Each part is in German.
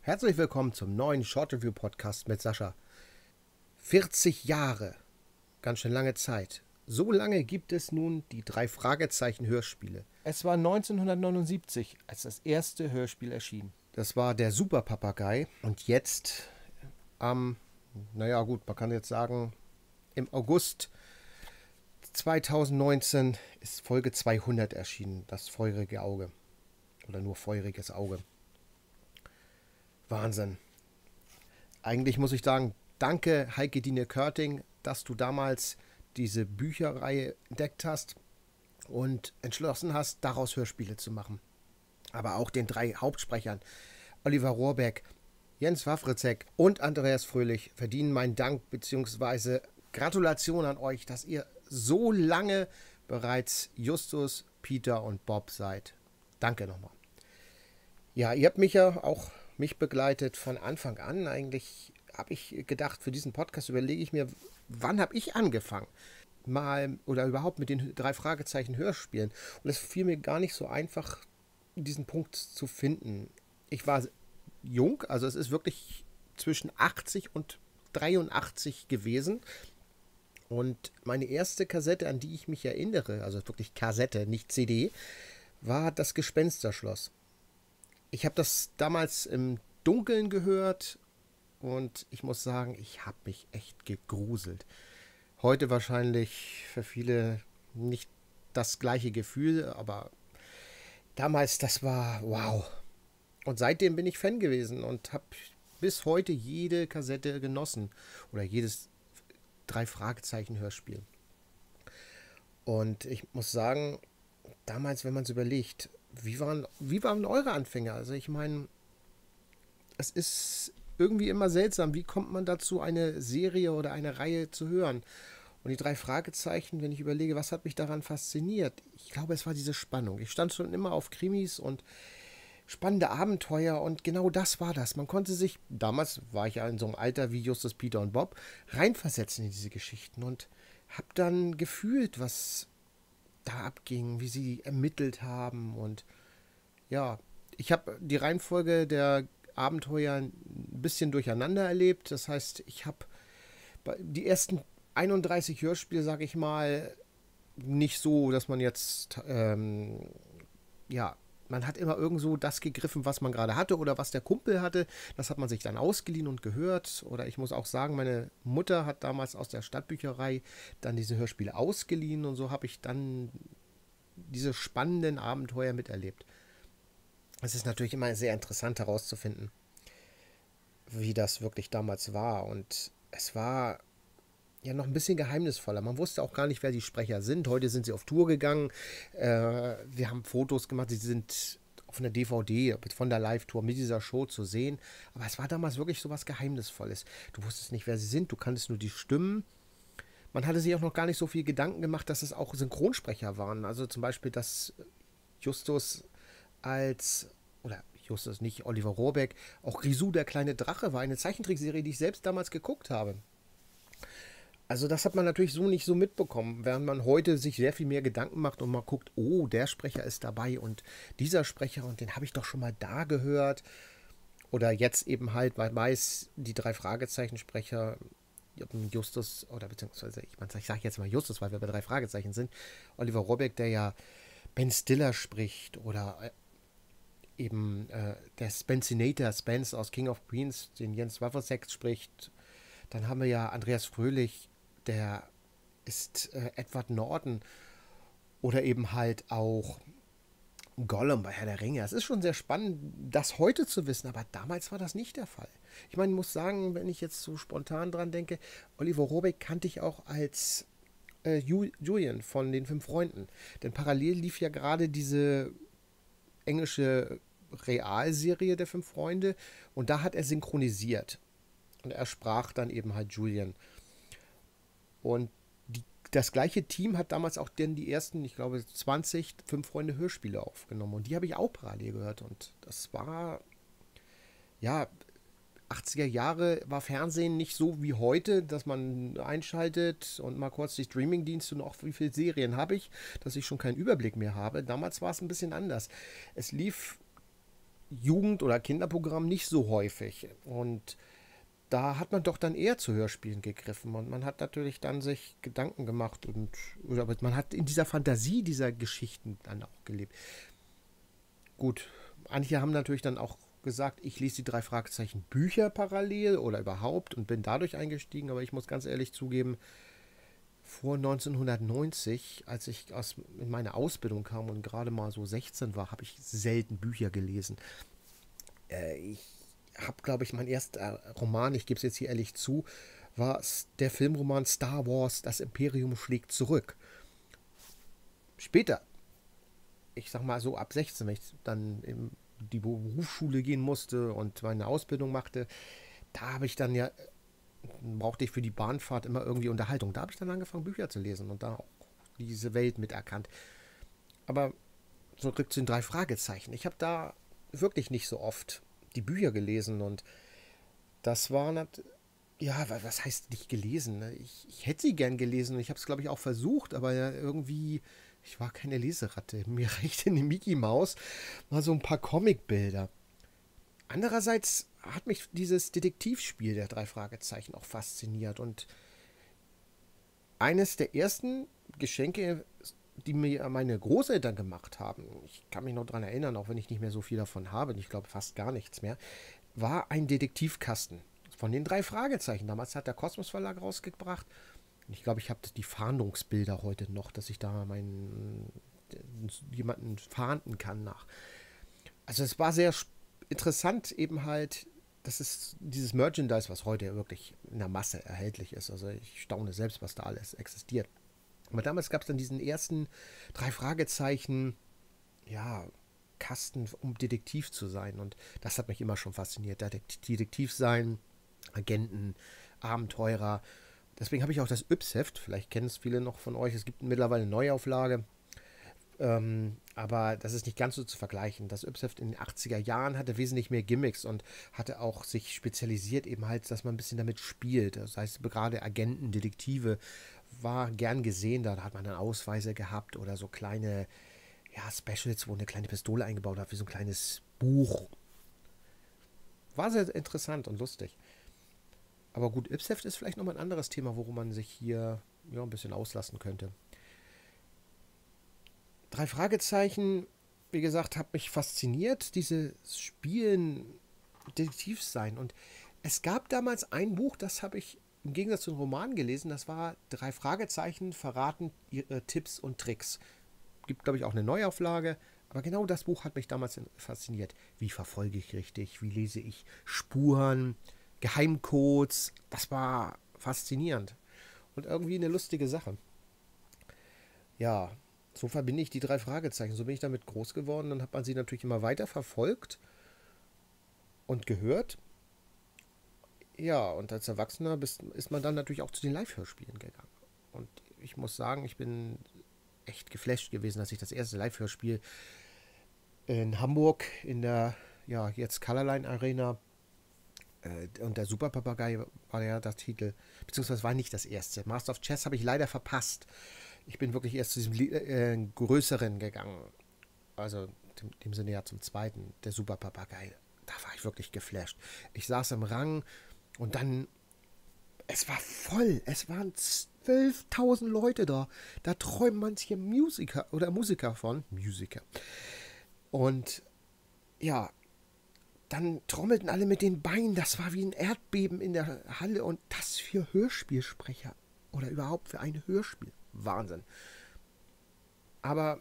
Herzlich willkommen zum neuen Short Review Podcast mit Sascha. 40 Jahre, ganz schön lange Zeit. So lange gibt es nun die 3 Fragezeichen Hörspiele. Es war 1979, als das erste Hörspiel erschien. Das war der Superpapagei und jetzt naja gut, man kann jetzt sagen, im August 2019 ist Folge 200 erschienen, das feurige Auge. Oder nur feuriges Auge. Wahnsinn. Eigentlich muss ich sagen, danke Heike-Dine Körting, dass du damals diese Bücherreihe entdeckt hast und entschlossen hast, daraus Hörspiele zu machen. Aber auch den 3 Hauptsprechern, Oliver Rohrbeck, Jens Wawrzyk und Andreas Fröhlich, verdienen meinen Dank bzw. Gratulation an euch, dass ihr so lange bereits Justus, Peter und Bob seid. Danke nochmal. Ja, ihr habt mich ja auch begleitet von Anfang an. Eigentlich habe ich gedacht, für diesen Podcast überlege ich mir, wann habe ich angefangen? Mal oder überhaupt mit den 3 Fragezeichen Hörspielen. Und es fiel mir gar nicht so einfach, diesen Punkt zu finden. Ich war jung, also es ist wirklich zwischen 80 und 83 gewesen. Und meine erste Kassette, an die ich mich erinnere, also wirklich Kassette, nicht CD, war das Gespensterschloss. Ich habe das damals im Dunkeln gehört und ich muss sagen, ich habe mich echt gegruselt. Heute wahrscheinlich für viele nicht das gleiche Gefühl, aber damals, das war wow. Und seitdem bin ich Fan gewesen und habe bis heute jede Kassette genossen oder jedes 3 Fragezeichen Hörspiel. Und ich muss sagen, damals, wenn man es überlegt, wie waren eure Anfänge? Also ich meine, es ist irgendwie immer seltsam, wie kommt man dazu, eine Serie oder eine Reihe zu hören? Und die 3 Fragezeichen, wenn ich überlege, was hat mich daran fasziniert? Ich glaube, es war diese Spannung. Ich stand schon immer auf Krimis und spannende Abenteuer und genau das war das. Man konnte sich, damals war ich ja in so einem Alter wie Justus, Peter und Bob, reinversetzen in diese Geschichten und habe dann gefühlt, was da abging, wie sie ermittelt haben und ja, ich habe die Reihenfolge der Abenteuer ein bisschen durcheinander erlebt. Das heißt, ich habe die ersten 31 Hörspiele, sage ich mal, nicht so, dass man jetzt, ja, man hat immer irgend so das gegriffen, was man gerade hatte oder was der Kumpel hatte. Das hat man sich dann ausgeliehen und gehört. Oder ich muss auch sagen, meine Mutter hat damals aus der Stadtbücherei dann diese Hörspiele ausgeliehen und so habe ich dann diese spannenden Abenteuer miterlebt. Es ist natürlich immer sehr interessant herauszufinden, wie das wirklich damals war. Und es war ja noch ein bisschen geheimnisvoller. Man wusste auch gar nicht, wer die Sprecher sind. Heute sind sie auf Tour gegangen. Wir haben Fotos gemacht. Sie sind auf einer DVD von der Live-Tour mit dieser Show zu sehen. Aber es war damals wirklich so was Geheimnisvolles. Du wusstest nicht, wer sie sind. Du kanntest nur die Stimmen. Man hatte sich auch noch gar nicht so viel Gedanken gemacht, dass es auch Synchronsprecher waren. Also zum Beispiel, dass Justus oder Justus nicht, Oliver Rohrbeck, auch Grisou, der kleine Drache, war eine Zeichentrickserie, die ich selbst damals geguckt habe. Also das hat man natürlich so nicht so mitbekommen, während man heute sich sehr viel mehr Gedanken macht und mal guckt, oh, der Sprecher ist dabei und dieser Sprecher und den habe ich doch schon mal da gehört. Oder jetzt eben halt, weil weiß, die 3 Fragezeichen-Sprecher, Justus, oder beziehungsweise, ich sage jetzt mal Justus, weil wir bei 3 Fragezeichen sind, Oliver Rohrbeck, der ja Ben Stiller spricht oder eben der Spencinator, Spence aus King of Queens, den Jens Wawrzyk spricht. Dann haben wir ja Andreas Fröhlich, der ist Edward Norton oder eben halt auch Gollum bei Herr der Ringe. Es ist schon sehr spannend, das heute zu wissen, aber damals war das nicht der Fall. Ich meine, ich muss sagen, wenn ich jetzt so spontan dran denke, Oliver Rohrbeck kannte ich auch als Julian von den 5 Freunden. Denn parallel lief ja gerade diese englische Realserie der 5 Freunde und da hat er synchronisiert. Und er sprach dann eben halt Julian. Und das gleiche Team hat damals auch denn die ersten, ich glaube, 20 5 Freunde Hörspiele aufgenommen. Und die habe ich auch parallel gehört. Und das war, ja, 80er Jahre war Fernsehen nicht so wie heute, dass man einschaltet und mal kurz die Streamingdienste und auch wie viele Serien habe ich, dass ich schon keinen Überblick mehr habe. Damals war es ein bisschen anders. Es lief Jugend- oder Kinderprogramm nicht so häufig. Und da hat man doch dann eher zu Hörspielen gegriffen. Und man hat natürlich dann sich Gedanken gemacht oder man hat in dieser Fantasie dieser Geschichten dann auch gelebt. Gut, manche haben natürlich dann auch gesagt, ich lese die drei Fragezeichen Bücher parallel oder überhaupt und bin dadurch eingestiegen, aber ich muss ganz ehrlich zugeben, vor 1990, als ich in meine Ausbildung kam und gerade mal so 16 war, habe ich selten Bücher gelesen. Ich habe, glaube ich, mein erster Roman, ich gebe es jetzt hier ehrlich zu, war der Filmroman Star Wars, Das Imperium schlägt zurück. Später, ich sag mal so ab 16, wenn ich dann in die Berufsschule gehen musste und meine Ausbildung machte, da habe ich dann ja, brauchte ich für die Bahnfahrt immer irgendwie Unterhaltung. Da habe ich dann angefangen, Bücher zu lesen und da auch diese Welt miterkannt. Aber zurück zu den drei Fragezeichen. Ich habe da wirklich nicht so oft die Bücher gelesen und das war ja, was heißt nicht gelesen? Ne? Ich hätte sie gern gelesen und ich habe es, glaube ich, auch versucht, aber ja, irgendwie, ich war keine Leseratte. Mir reichte eine Mickey Maus, mal so ein paar Comicbilder. Andererseits hat mich dieses Detektivspiel der drei Fragezeichen auch fasziniert und eines der ersten Geschenke, die mir meine Großeltern gemacht haben, ich kann mich noch daran erinnern, auch wenn ich nicht mehr so viel davon habe, ich glaube fast gar nichts mehr, war ein Detektivkasten von den drei Fragezeichen. Damals hat der Kosmos Verlag rausgebracht. Und ich glaube, ich habe die Fahndungsbilder heute noch, dass ich da jemanden fahnden kann nach. Also es war sehr interessant eben halt, das ist dieses Merchandise, was heute wirklich in der Masse erhältlich ist. Also ich staune selbst, was da alles existiert. Aber damals gab es dann diesen ersten drei Fragezeichen, ja, Kasten, um Detektiv zu sein. Und das hat mich immer schon fasziniert. Detektiv sein, Agenten, Abenteurer. Deswegen habe ich auch das Yps-Heft. Vielleicht kennen es viele noch von euch. Es gibt mittlerweile eine Neuauflage. Aber das ist nicht ganz so zu vergleichen. Das Yps-Heft in den 80er Jahren hatte wesentlich mehr Gimmicks und hatte auch sich spezialisiert eben halt, dass man ein bisschen damit spielt. Das heißt, gerade Agenten, Detektive war gern gesehen. Da hat man dann Ausweise gehabt oder so kleine, ja, Specials, wo eine kleine Pistole eingebaut hat, wie so ein kleines Buch. War sehr interessant und lustig. Aber gut, Yps-Heft ist vielleicht nochmal ein anderes Thema, worum man sich hier ja, ein bisschen auslassen könnte. Drei Fragezeichen, wie gesagt, hat mich fasziniert, diese Spielen, Detektiv sein. Und es gab damals ein Buch, das habe ich im Gegensatz zu einem Roman gelesen, das war Drei Fragezeichen verraten ihre Tipps und Tricks. Gibt, glaube ich, auch eine Neuauflage. Aber genau das Buch hat mich damals fasziniert. Wie verfolge ich richtig? Wie lese ich Spuren, Geheimcodes? Das war faszinierend. Und irgendwie eine lustige Sache. Ja, so verbinde ich die drei Fragezeichen. So bin ich damit groß geworden. Dann hat man sie natürlich immer weiter verfolgt und gehört. Ja, und als Erwachsener ist man dann natürlich auch zu den Live-Hörspielen gegangen. Und ich muss sagen, ich bin echt geflasht gewesen, dass ich das erste Live-Hörspiel in Hamburg in der, ja, jetzt Colorline Arena und der Superpapagei war ja das Titel, beziehungsweise war nicht das erste. Master of Chess habe ich leider verpasst. Ich bin wirklich erst zu diesem größeren gegangen. Also in dem Sinne ja zum zweiten, der Superpapagei. Da war ich wirklich geflasht. Ich saß im Rang und dann, es war voll. Es waren 12.000 Leute da. Da träumen manche Musiker von. Musiker. Und ja, dann trommelten alle mit den Beinen. Das war wie ein Erdbeben in der Halle. Und das für Hörspielsprecher. Oder überhaupt für ein Hörspiel. Wahnsinn. Aber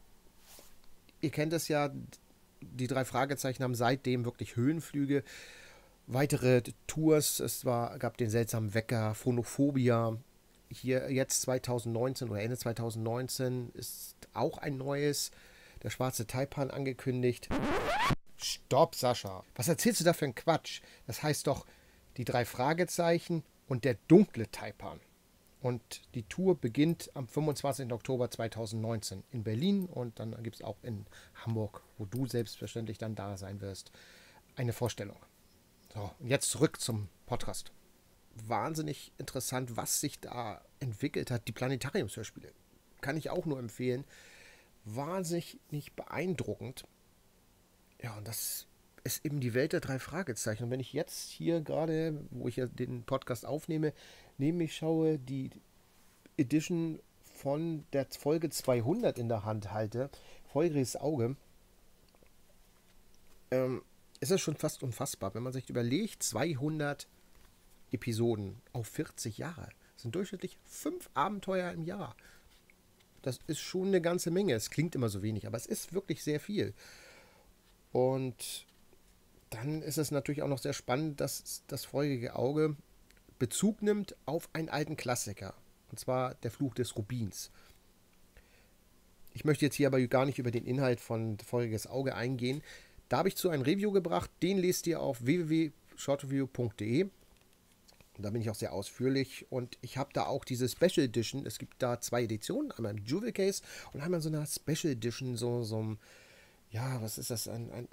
ihr kennt es ja, die drei Fragezeichen haben seitdem wirklich Höhenflüge. Weitere Tours, gab den seltsamen Wecker, Phonophobia. Hier jetzt 2019 oder Ende 2019 ist auch ein neues, der schwarze Taipan, angekündigt. Stopp, Sascha. Was erzählst du da für einen Quatsch? Das heißt doch die drei Fragezeichen und der dunkle Taipan. Und die Tour beginnt am 25. Oktober 2019 in Berlin und dann gibt es auch in Hamburg, wo du selbstverständlich dann da sein wirst, eine Vorstellung. So, und jetzt zurück zum Podcast. Wahnsinnig interessant, was sich da entwickelt hat. Die Planetariumshörspiele kann ich auch nur empfehlen. Wahnsinnig beeindruckend. Ja, und das ist eben die Welt der drei Fragezeichen. Und wenn ich jetzt hier gerade, wo ich ja den Podcast aufnehme, neben mich schaue, die Edition von der Folge 200 in der Hand halte, feuriges Auge, ist es schon fast unfassbar, wenn man sich überlegt, 200 Episoden auf 40 Jahre. Das sind durchschnittlich 5 Abenteuer im Jahr. Das ist schon eine ganze Menge. Es klingt immer so wenig, aber es ist wirklich sehr viel. Und dann ist es natürlich auch noch sehr spannend, dass das feurige Auge Bezug nimmt auf einen alten Klassiker. Und zwar der Fluch des Rubins. Ich möchte jetzt hier aber gar nicht über den Inhalt von feuriges Auge eingehen. Da habe ich zu ein Review gebracht. Den lest ihr auf www.shortreview.de. Da bin ich auch sehr ausführlich. Und ich habe da auch diese Special Edition. Es gibt da 2 Editionen. Einmal im Jewel Case und einmal so eine Special Edition. So ein, ja, was ist das? Ein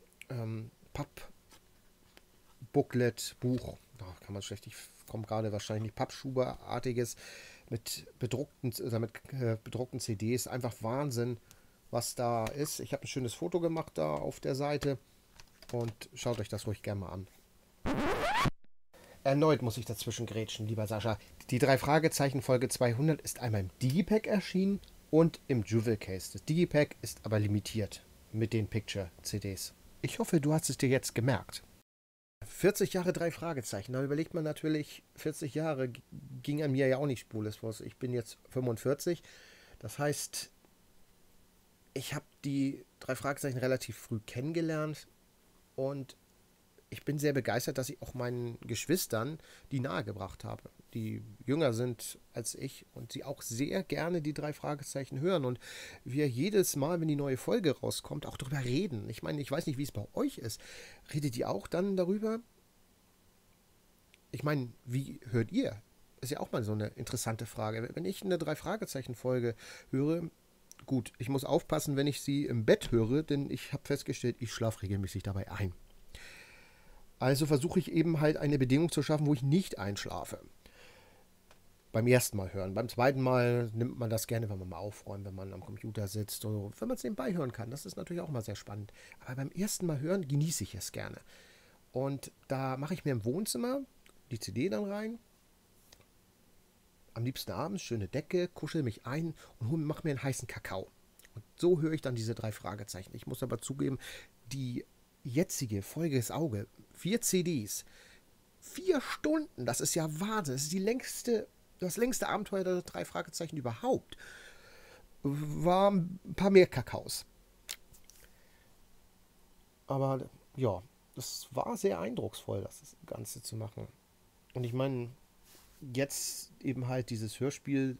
Papp-Booklet-Buch. Da kann man schlecht, ich komme gerade wahrscheinlich nicht Pappschuberartiges mit bedruckten CDs. Einfach Wahnsinn, was da ist. Ich habe ein schönes Foto gemacht da auf der Seite und schaut euch das ruhig gerne mal an. Erneut muss ich dazwischen grätschen, lieber Sascha. Die 3 Fragezeichen Folge 200 ist einmal im Digipack erschienen und im Jewel Case. Das Digipack ist aber limitiert mit den Picture-CDs. Ich hoffe, du hast es dir jetzt gemerkt. 40 Jahre 3 Fragezeichen. Da überlegt man natürlich, 40 Jahre ging an mir ja auch nicht spurlos vor. Ich bin jetzt 45. Das heißt, ich habe die 3 Fragezeichen relativ früh kennengelernt und ich bin sehr begeistert, dass ich auch meinen Geschwistern die nahegebracht habe, die jünger sind als ich und sie auch sehr gerne die 3 Fragezeichen hören und wir jedes Mal, wenn die neue Folge rauskommt, auch darüber reden. Ich meine, ich weiß nicht, wie es bei euch ist. Redet ihr auch dann darüber? Ich meine, wie hört ihr? Ist ja auch mal so eine interessante Frage. Wenn ich eine 3 Fragezeichen Folge höre, gut, ich muss aufpassen, wenn ich sie im Bett höre, denn ich habe festgestellt, ich schlafe regelmäßig dabei ein. Also versuche ich eben halt eine Bedingung zu schaffen, wo ich nicht einschlafe. Beim ersten Mal hören. Beim zweiten Mal nimmt man das gerne, wenn man mal aufräumt, wenn man am Computer sitzt oder wenn man es nebenbei hören kann. Das ist natürlich auch mal sehr spannend. Aber beim ersten Mal hören genieße ich es gerne. Und da mache ich mir im Wohnzimmer die CD dann rein. Am liebsten abends, schöne Decke, kuschel mich ein und mache mir einen heißen Kakao. Und so höre ich dann diese 3 Fragezeichen. Ich muss aber zugeben, die jetzige Folge des Auge, 4 CDs, 4 Stunden, das ist ja Wahnsinn. Das ist das längste Abenteuer der 3 Fragezeichen überhaupt. War ein paar mehr Kakaos. Aber ja, das war sehr eindrucksvoll, das Ganze zu machen. Und ich meine, jetzt eben halt dieses Hörspiel,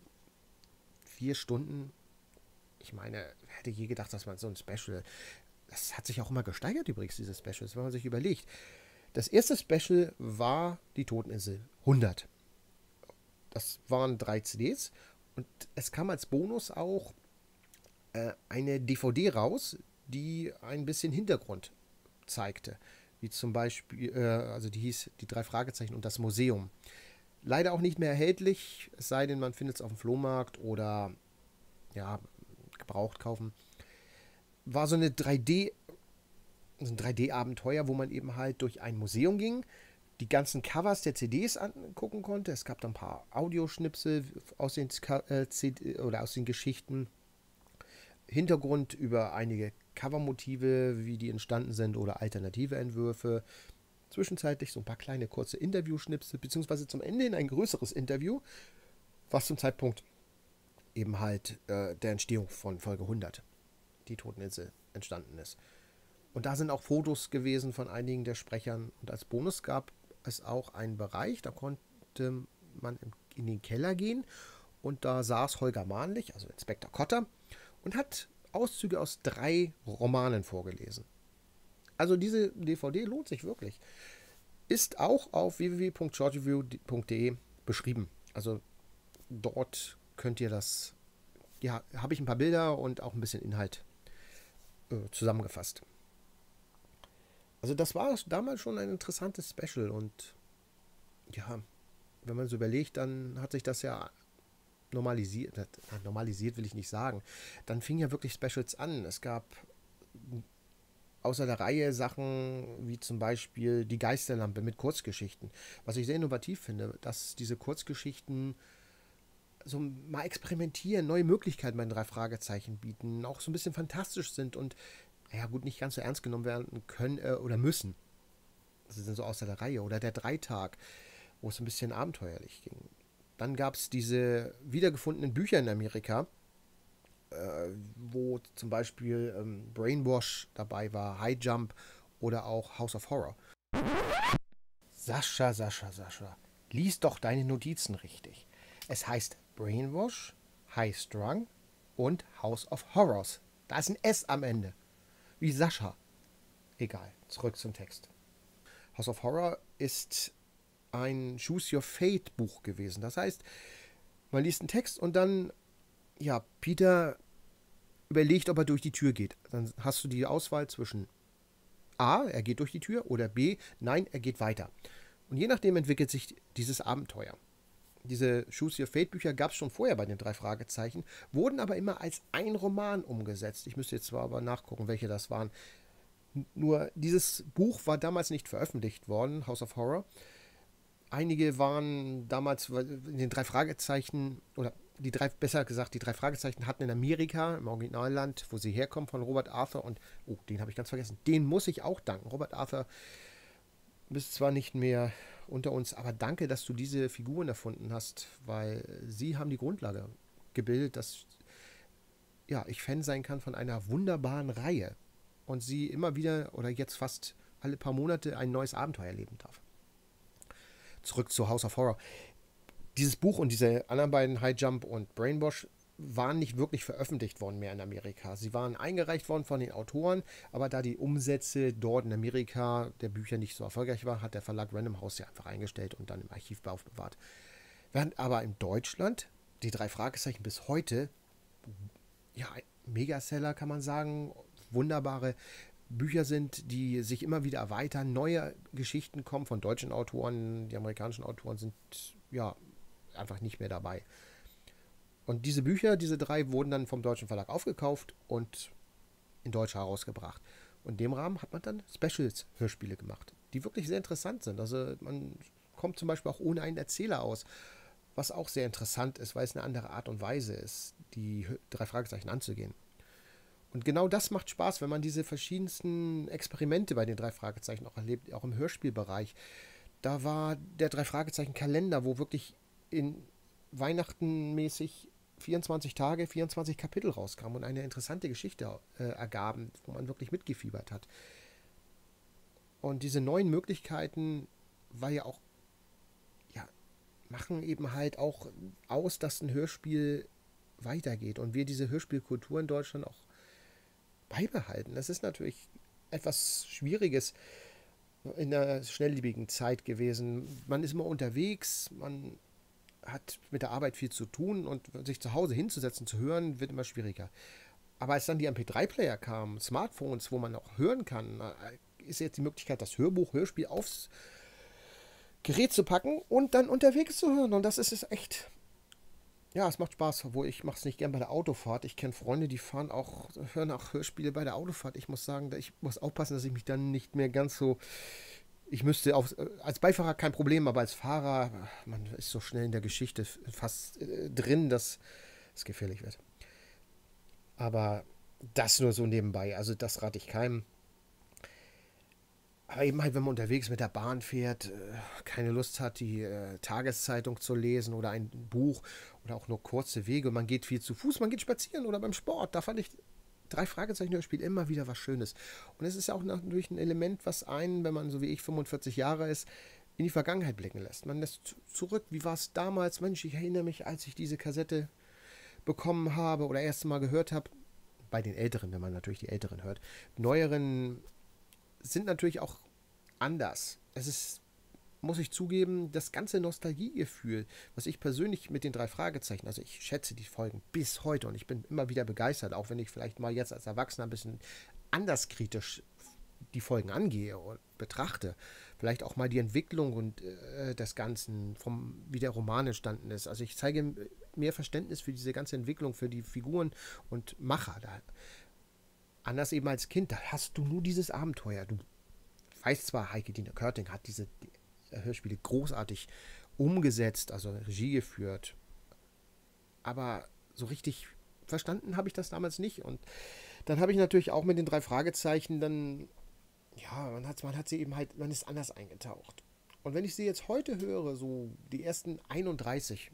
4 Stunden. Ich meine, hätte je gedacht, dass man so ein Special. Das hat sich auch immer gesteigert übrigens, diese Specials, wenn man sich überlegt. Das erste Special war die Toteninsel 100. Das waren 3 CDs und es kam als Bonus auch eine DVD raus, die ein bisschen Hintergrund zeigte. Wie zum Beispiel, also die hieß Die 3 Fragezeichen und das Museum. Leider auch nicht mehr erhältlich, es sei denn, man findet es auf dem Flohmarkt oder ja, gebraucht kaufen. War so ein 3D-Abenteuer, wo man eben halt durch ein Museum ging, die ganzen Covers der CDs angucken konnte. Es gab dann ein paar Audioschnipsel aus den aus den Geschichten. Hintergrund über einige Covermotive, wie die entstanden sind oder alternative Entwürfe. Zwischenzeitlich so ein paar kleine kurze Interviewschnipsel, beziehungsweise zum Ende in ein größeres Interview, was zum Zeitpunkt eben halt der Entstehung von Folge 100, die Toteninsel, entstanden ist. Und da sind auch Fotos gewesen von einigen der Sprechern. Und als Bonus gab es auch einen Bereich, da konnte man in den Keller gehen. Und da saß Holger Mahnlich, also Inspektor Kotter, und hat Auszüge aus 3 Romanen vorgelesen. Also diese DVD lohnt sich wirklich. Ist auch auf www.shortreview.de beschrieben. Also dort könnt ihr das, ja, habe ich ein paar Bilder und auch ein bisschen Inhalt zusammengefasst. Also das war damals schon ein interessantes Special und ja, wenn man so überlegt, dann hat sich das ja normalisiert. Normalisiert will ich nicht sagen. Dann fingen ja wirklich Specials an. Es gab außer der Reihe Sachen wie zum Beispiel die Geisterlampe mit Kurzgeschichten. Was ich sehr innovativ finde, dass diese Kurzgeschichten so mal experimentieren, neue Möglichkeiten bei den drei Fragezeichen bieten, auch so ein bisschen fantastisch sind und, ja gut, nicht ganz so ernst genommen werden können oder müssen. Das sind so außer der Reihe. Oder der Dreitag, wo es ein bisschen abenteuerlich ging. Dann gab es diese wiedergefundenen Bücher in Amerika, wo zum Beispiel Brainwash dabei war, High Jump oder auch House of Horror. Sascha, Sascha, Sascha, lies doch deine Notizen richtig. Es heißt Brainwash, High Strung und House of Horrors. Da ist ein S am Ende. Wie Sascha. Egal, zurück zum Text. House of Horror ist ein Choose Your Fate Buch gewesen. Das heißt, man liest einen Text und dann, ja, Peter überlegt, ob er durch die Tür geht. Dann hast du die Auswahl zwischen A, er geht durch die Tür, oder B, nein, er geht weiter. Und je nachdem entwickelt sich dieses Abenteuer. Diese Choose Your Fate Bücher gab es schon vorher bei den drei Fragezeichen, wurden aber immer als ein Roman umgesetzt. Ich müsste jetzt zwar aber nachgucken, welche das waren. Nur dieses Buch war damals nicht veröffentlicht worden, House of Horror. Einige waren damals in den drei Fragezeichen, oder besser gesagt, die drei Fragezeichen hatten in Amerika, im Originalland, wo sie herkommen, von Robert Arthur und, oh, den habe ich ganz vergessen, den muss ich auch danken. Robert Arthur bist zwar nicht mehr unter uns, aber danke, dass du diese Figuren erfunden hast, weil sie haben die Grundlage gebildet, dass, ja, ich Fan sein kann von einer wunderbaren Reihe und sie immer wieder oder jetzt fast alle paar Monate ein neues Abenteuer erleben darf. Zurück zu House of Horror. Dieses Buch und diese anderen beiden, High Jump und Brainwash, waren nicht wirklich veröffentlicht worden mehr in Amerika. Sie waren eingereicht worden von den Autoren, aber da die Umsätze dort in Amerika der Bücher nicht so erfolgreich waren, hat der Verlag Random House sie einfach eingestellt und dann im Archiv aufbewahrt. Während aber in Deutschland die drei Fragezeichen bis heute, ja, Megaseller kann man sagen, wunderbare Bücher sind, die sich immer wieder erweitern, neue Geschichten kommen von deutschen Autoren, die amerikanischen Autoren sind ja einfach nicht mehr dabei. Und diese Bücher, diese drei, wurden dann vom deutschen Verlag aufgekauft und in Deutsch herausgebracht. Und in dem Rahmen hat man dann Specials-Hörspiele gemacht, die wirklich sehr interessant sind. Also man kommt zum Beispiel auch ohne einen Erzähler aus, was auch sehr interessant ist, weil es eine andere Art und Weise ist, die drei Fragezeichen anzugehen. Und genau das macht Spaß, wenn man diese verschiedensten Experimente bei den drei Fragezeichen auch erlebt, auch im Hörspielbereich. Da war der drei Fragezeichen Kalender, wo wirklich in Weihnachten mäßig 24 Tage, 24 Kapitel rauskamen und eine interessante Geschichte ergaben, wo man wirklich mitgefiebert hat. Und diese neuen Möglichkeiten, weil ja auch, ja, machen eben halt auch aus, dass ein Hörspiel weitergeht und wir diese Hörspielkultur in Deutschland auch beibehalten. Das ist natürlich etwas Schwieriges in der schnelllebigen Zeit gewesen. Man ist immer unterwegs, man hat mit der Arbeit viel zu tun und sich zu Hause hinzusetzen, zu hören, wird immer schwieriger. Aber als dann die MP3-Player kamen, Smartphones, wo man auch hören kann, ist jetzt die Möglichkeit, das Hörbuch, Hörspiel aufs Gerät zu packen und dann unterwegs zu hören. Und das ist es echt. Ja, es macht Spaß, obwohl ich mache es nicht gern bei der Autofahrt. Ich kenne Freunde, die hören auch Hörspiele bei der Autofahrt. Ich muss sagen, ich muss aufpassen, dass ich mich dann nicht mehr ganz so. Ich müsste als Beifahrer kein Problem, aber als Fahrer, man ist so schnell in der Geschichte fast drin, dass es gefährlich wird. Aber das nur so nebenbei. Also das rate ich keinem. Aber eben halt, wenn man unterwegs mit der Bahn fährt, keine Lust hat, die Tageszeitung zu lesen oder ein Buch oder auch nur kurze Wege. Man geht viel zu Fuß, man geht spazieren oder beim Sport. Da fand ich drei Fragezeichen-Hörspiel immer wieder was Schönes. Und es ist ja auch natürlich ein Element, was einen, wenn man so wie ich 45 Jahre ist, in die Vergangenheit blicken lässt. Man lässt zurück, wie war es damals? Mensch, ich erinnere mich, als ich diese Kassette bekommen habe oder erst mal gehört habe. Bei den Älteren, wenn man natürlich die Älteren hört. Neueren sind natürlich auch anders. Es ist, muss ich zugeben, das ganze Nostalgiegefühl, was ich persönlich mit den drei Fragezeichen, also ich schätze die Folgen bis heute und ich bin immer wieder begeistert, auch wenn ich vielleicht mal jetzt als Erwachsener ein bisschen anders kritisch die Folgen angehe und betrachte. Vielleicht auch mal die Entwicklung und des Ganzen, wie der Roman entstanden ist. Also ich zeige mehr Verständnis für diese ganze Entwicklung, für die Figuren und Macher. anders eben als Kind, da hast du nur dieses Abenteuer. Du weißt zwar, Heike-Dine Körting hat diese Hörspiele großartig umgesetzt, also Regie geführt, aber so richtig verstanden habe ich das damals nicht. Und dann habe ich natürlich auch mit den 3 Fragezeichen dann, ja, man hat sie eben halt, man ist anders eingetaucht. Und wenn ich sie jetzt heute höre, so die ersten 31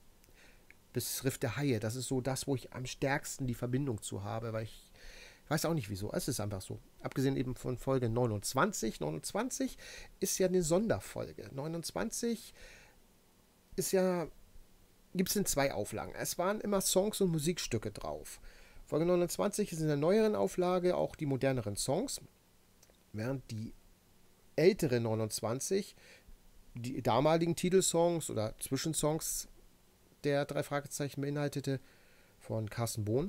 bis Riff der Haie, das ist so das, wo ich am stärksten die Verbindung zu habe, weil ich weiß auch nicht wieso, es ist einfach so. Abgesehen eben von Folge 29. 29 ist ja eine Sonderfolge. 29 ist ja, gibt es in 2 Auflagen. Es waren immer Songs und Musikstücke drauf. Folge 29 ist in der neueren Auflage auch die moderneren Songs, während die ältere 29 die damaligen Titelsongs oder Zwischensongs der 3 Fragezeichen beinhaltete von Carsten Bohn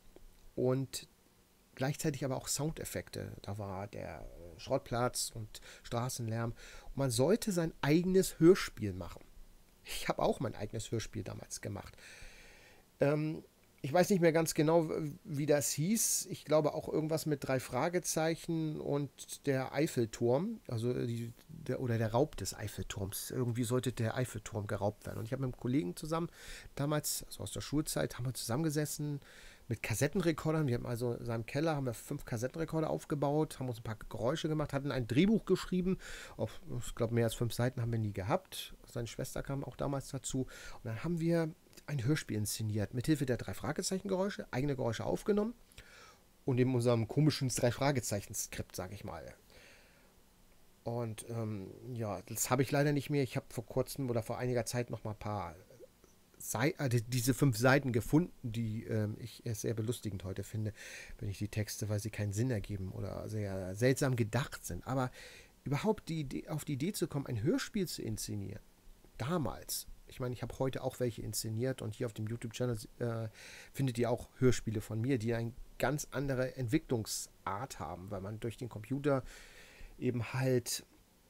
und gleichzeitig aber auch Soundeffekte. Da war der Schrottplatz und Straßenlärm. Und man sollte sein eigenes Hörspiel machen. Ich habe auch mein eigenes Hörspiel damals gemacht. Ich weiß nicht mehr ganz genau, wie das hieß. Ich glaube auch irgendwas mit 3 Fragezeichen und der Eiffelturm, also der Raub des Eiffelturms. Irgendwie sollte der Eiffelturm geraubt werden. Und ich habe mit einem Kollegen zusammen, damals, also aus der Schulzeit, haben wir zusammengesessen mit Kassettenrekordern. Wir haben also in seinem Keller haben wir 5 Kassettenrekorder aufgebaut, haben uns ein paar Geräusche gemacht, hatten ein Drehbuch geschrieben. Auf, ich glaube, mehr als 5 Seiten haben wir nie gehabt. Seine Schwester kam auch damals dazu. Und dann haben wir ein Hörspiel inszeniert, mithilfe der 3 Fragezeichen-Geräusche, eigene Geräusche aufgenommen und in unserem komischen 3 Fragezeichen-Skript, sage ich mal. Und ja, das habe ich leider nicht mehr. Ich habe vor kurzem oder vor einiger Zeit noch mal ein paar diese 5 Seiten gefunden, die ich sehr belustigend heute finde, wenn ich die Texte, weil sie keinen Sinn ergeben oder sehr seltsam gedacht sind. Aber überhaupt auf die Idee zu kommen, ein Hörspiel zu inszenieren, damals, ich meine, ich habe heute auch welche inszeniert und hier auf dem YouTube-Channel findet ihr auch Hörspiele von mir, die eine ganz andere Entwicklungsart haben, weil man durch den Computer eben halt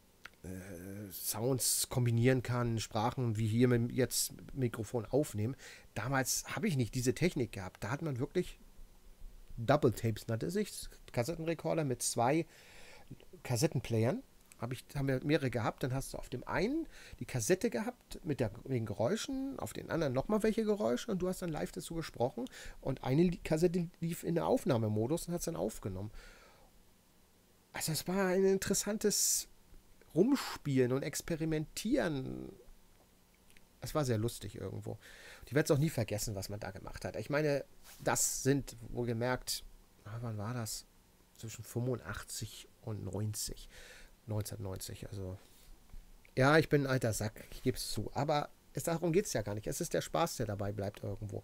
Sounds kombinieren kann, Sprachen wie hier mit jetzt Mikrofon aufnehmen. Damals habe ich nicht diese Technik gehabt. Da hat man wirklich Double Tapes, nannte sich, Kassettenrekorder mit 2 Kassettenplayern. Haben wir mehrere gehabt, dann hast du auf dem einen die Kassette gehabt mit den Geräuschen, auf den anderen nochmal welche Geräusche und du hast dann live dazu gesprochen und eine Kassette lief in der Aufnahmemodus und hat es dann aufgenommen. Also es war ein interessantes Rumspielen und Experimentieren. Es war sehr lustig irgendwo. Ich werde es auch nie vergessen, was man da gemacht hat. Ich meine, das sind wohlgemerkt, wann war das? Zwischen 85 und 90. 1990, also ja, ich bin ein alter Sack, ich gebe es zu, aber darum geht es ja gar nicht. Es ist der Spaß, der dabei bleibt irgendwo.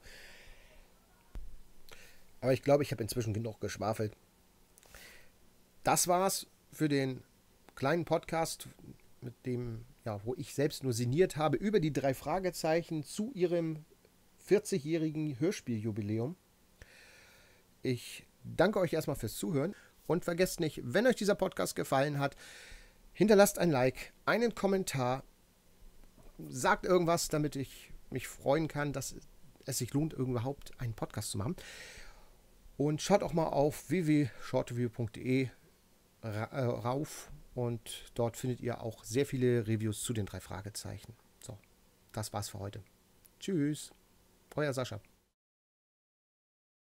Aber ich glaube, ich habe inzwischen genug geschwafelt. Das war's für den kleinen Podcast, mit dem, ja, wo ich selbst nur sinniert habe über die 3 Fragezeichen zu ihrem 40-jährigen Hörspieljubiläum. Ich danke euch erstmal fürs Zuhören und vergesst nicht, wenn euch dieser Podcast gefallen hat, hinterlasst ein Like, einen Kommentar, sagt irgendwas, damit ich mich freuen kann, dass es sich lohnt, überhaupt einen Podcast zu machen. Und schaut auch mal auf www.shortreview.de rauf und dort findet ihr auch sehr viele Reviews zu den 3 Fragezeichen. So, das war's für heute. Tschüss, euer Sascha.